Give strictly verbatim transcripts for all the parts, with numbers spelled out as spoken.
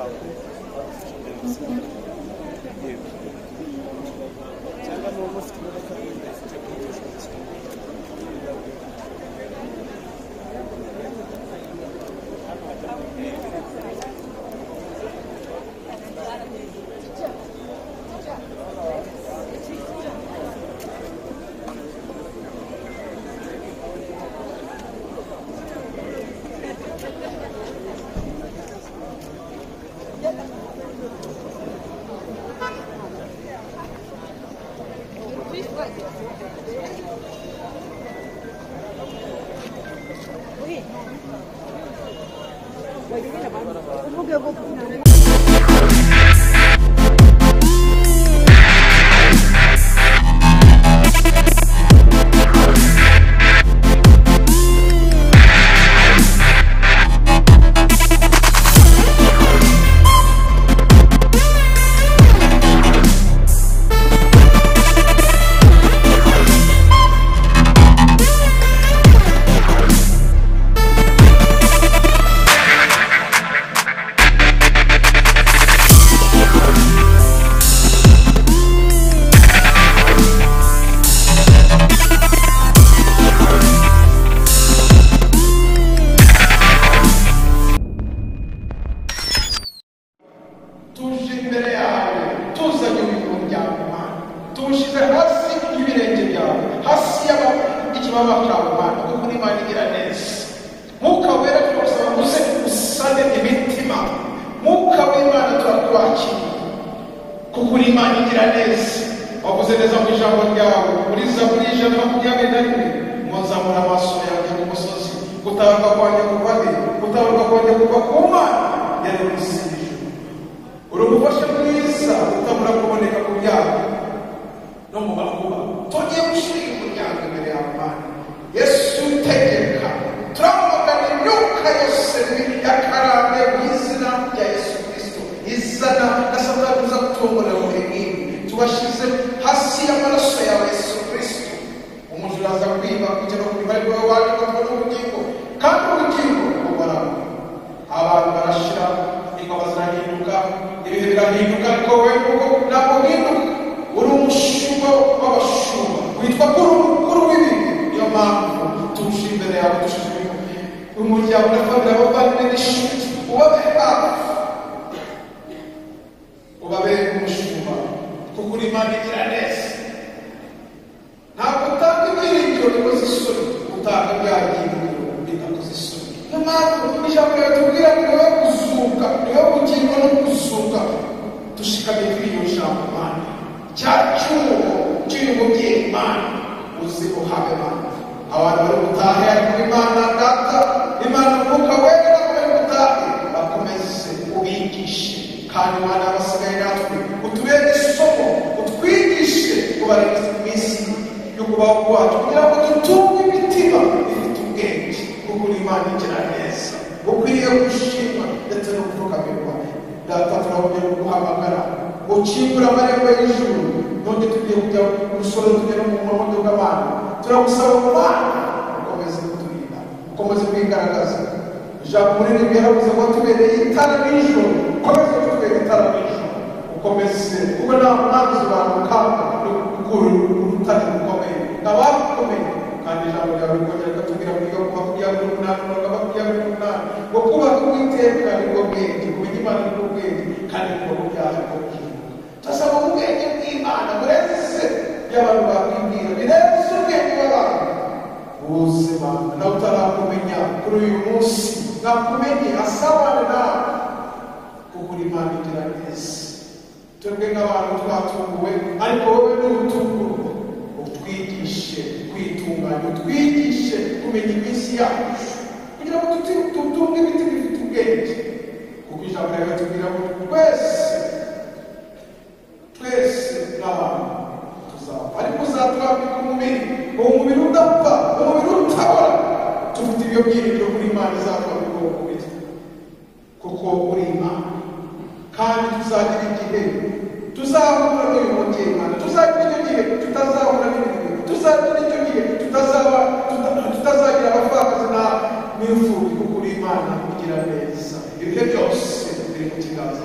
Imana kugira neza ibihe byose biri mu kiganza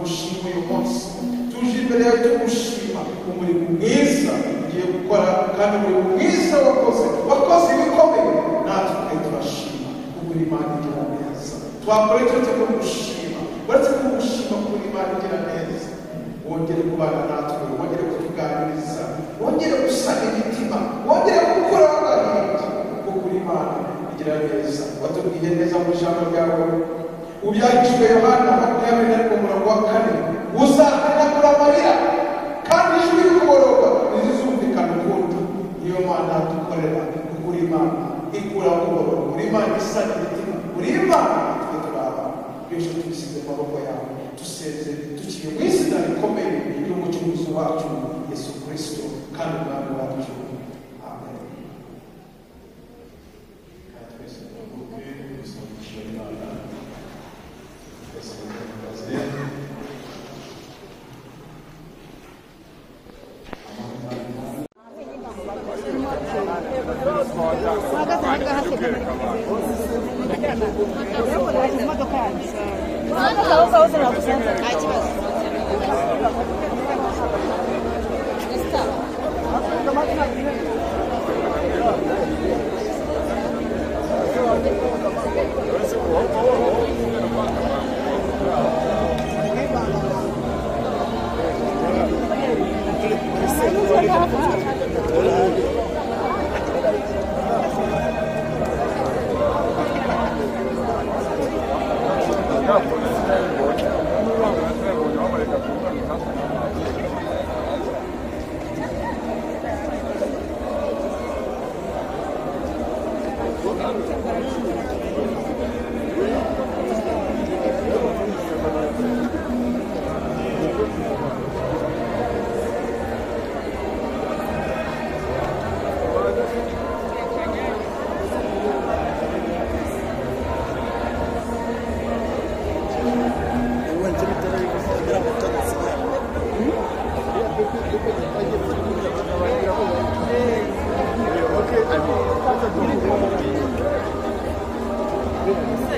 tugushima uyu munsi tuje imbere yawe tugushima umurimo mwiza ugiye gukora kandi umurimo mwiza wakoze wakoze ibikomeye natwe turashima kugura Imana igira neza twakora icyo cyo kugushima uretse kugushima kugura Imana igira neza wongere kubana natwe wongere kutuganiriza wongere gusana imitima wongere gukura agahinda kugura Imana igira neza watubwiye neza mu ijambo ryawe ubyahishwe Yohana makumyabiri na rimwe umurongo wa kane uzahanagura amarira kandi ijwi rikuboroga rizumvikana ukundi niyo Mana dukorera kugura Imana ikura kuboroga uri Imana isana imitima uri Imana twe turaba byose tubisize mu maboko yawe duseze tukiri mu izina rikomeye ry'umucunguzi wacu Yesu Kristo kandi umwami wacu amen. Okay.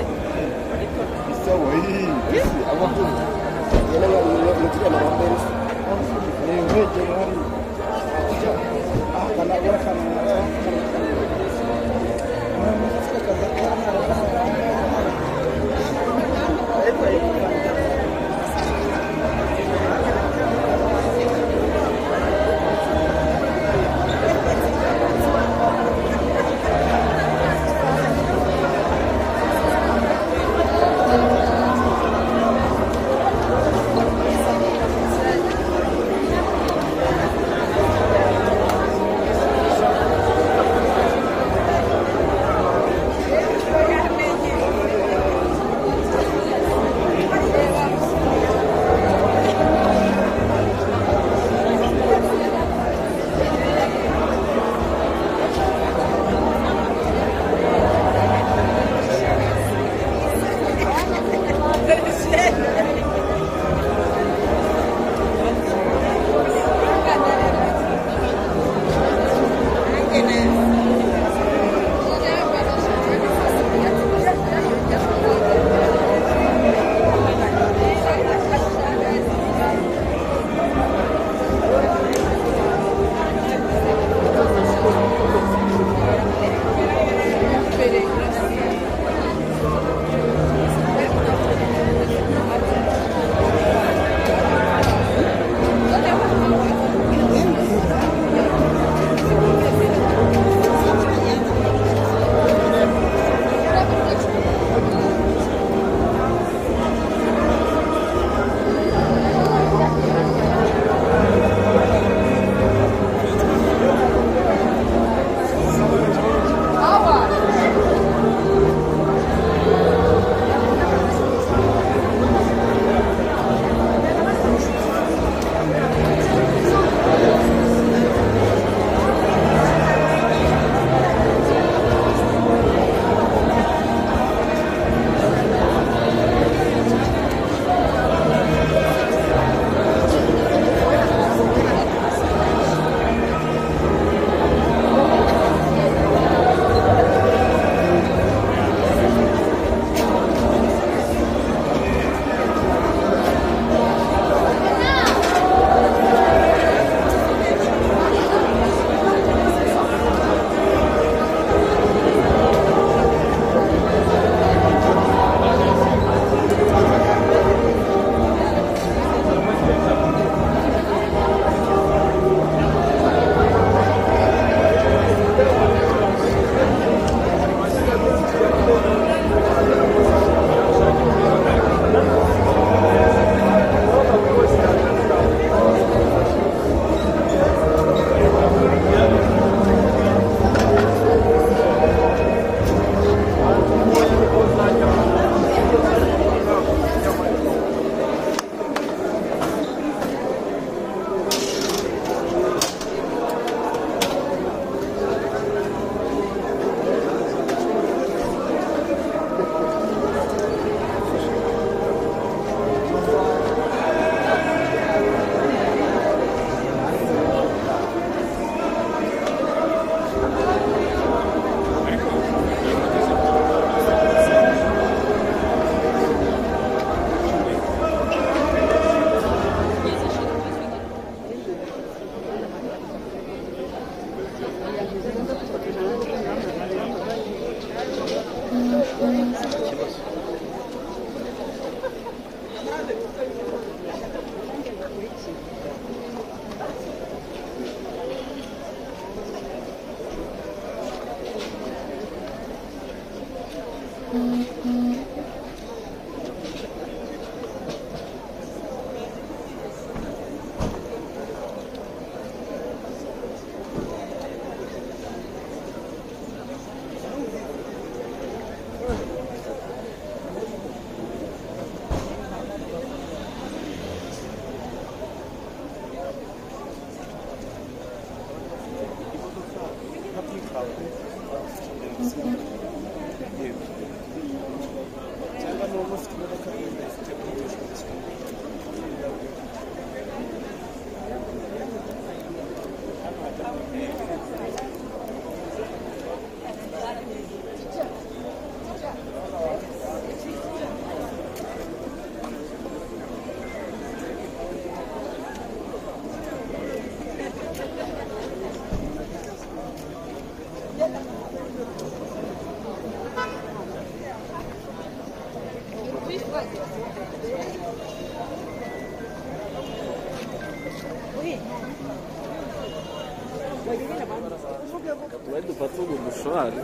Guarda, fatto con lo suave.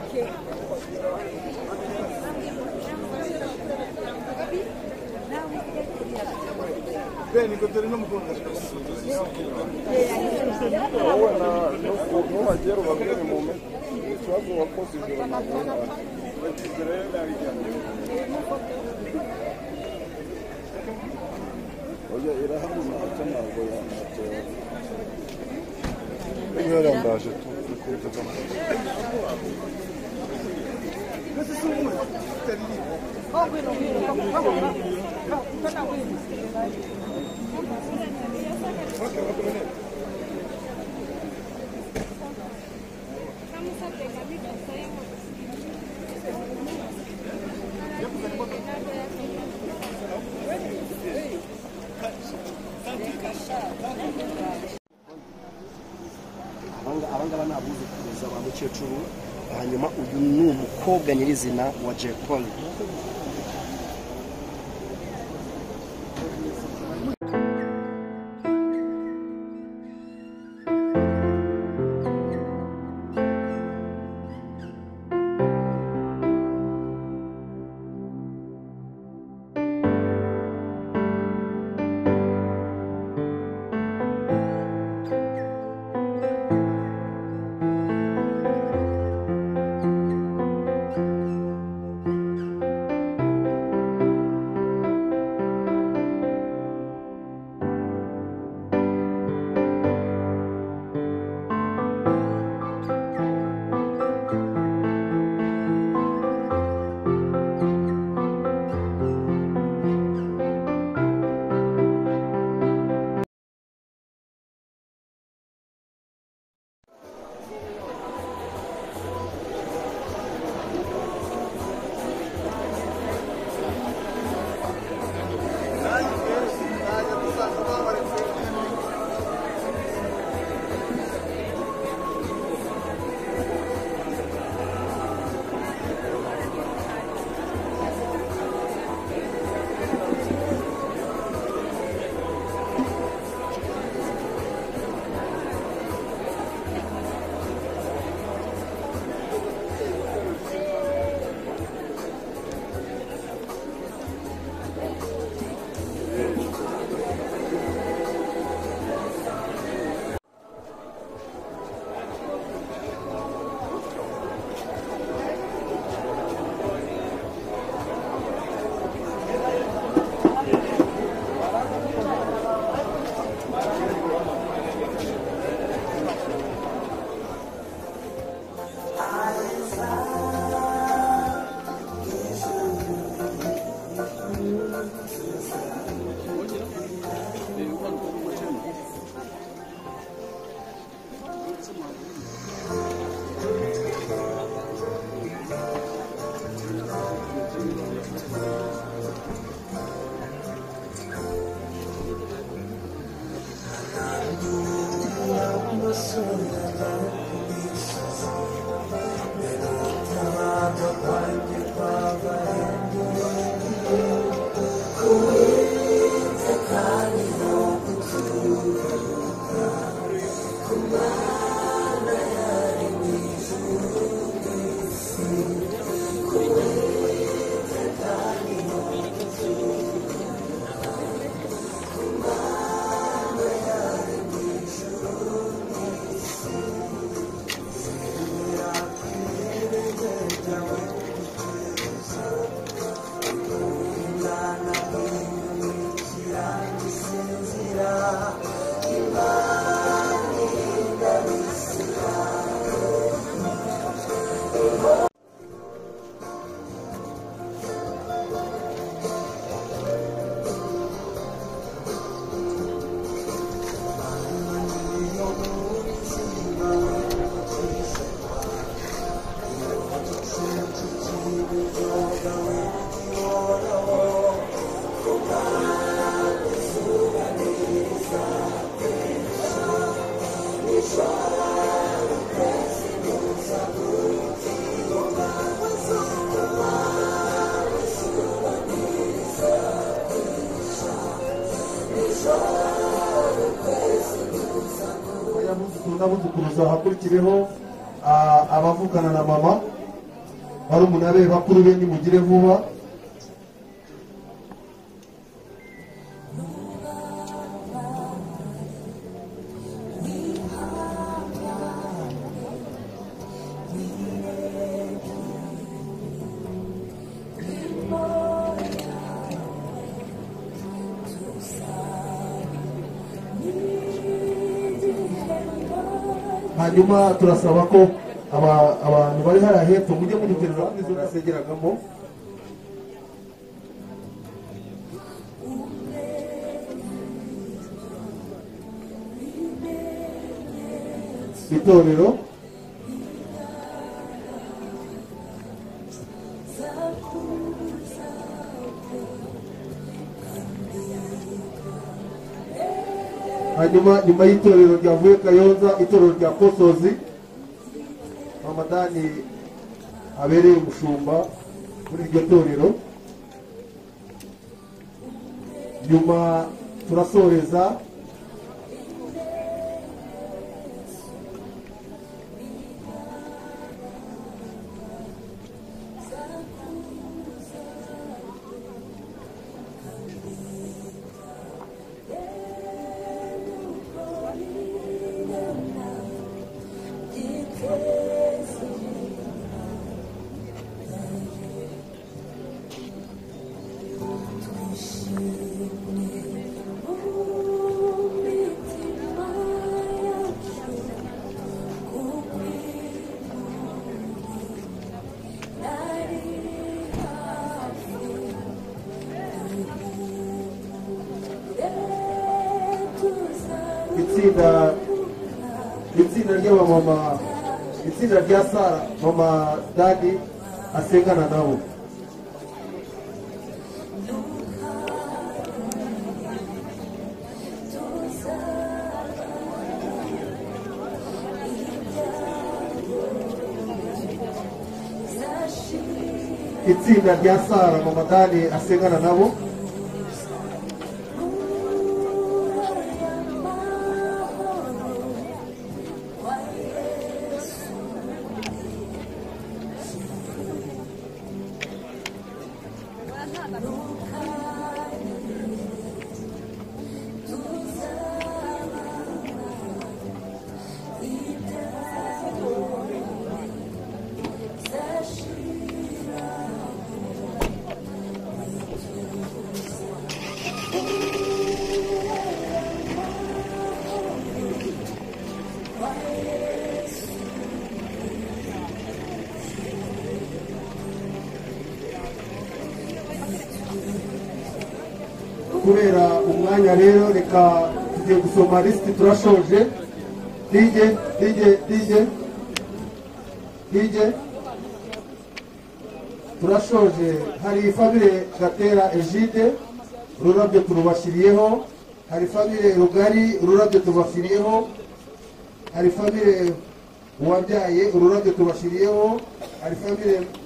Bene, continuiamo con la non aggiero va bene il momento. Quando va così che la Oye, era algo más que nada, voy a hacer. Io ero andato, tu conta también. Questo è uno, oh, quello, quello, abangaba ni abuzukuruza ba mukecuru, hanyuma uyu ni umukobwa nyirizina wa Jay Polly. n'abuzukuruza hakurikireho ah, abavugana na mama barumuna be bakuru be nimugire vuba. Hanyuma turasaba ko aba- abantu bari hariya hepfo mujye muduterura izo nasegeragamo. Itorero hanyuma nyuma y'itorero ryavuye Kayonza, itorero rya Kosozi Ramadani abereye umushumba muri iryo torero. Nyuma turasoreza itsinda itsinda ry'abamama, itsinda rya Sara mama Dani asengana nabo. Itsinda rya Sara mama Dani asengana nabo. Kubera umwanya rero reka tugiye gusoma lisiti turashoje. DJ DJ DJ DJ turashoje. Hari famire Gatera Egide ururabyo turubashiriyeho, hari famire Rugari ururabyo tubashiriyeho, hari famire Uwabyaye ururabyo tubashiriyeho, hari famire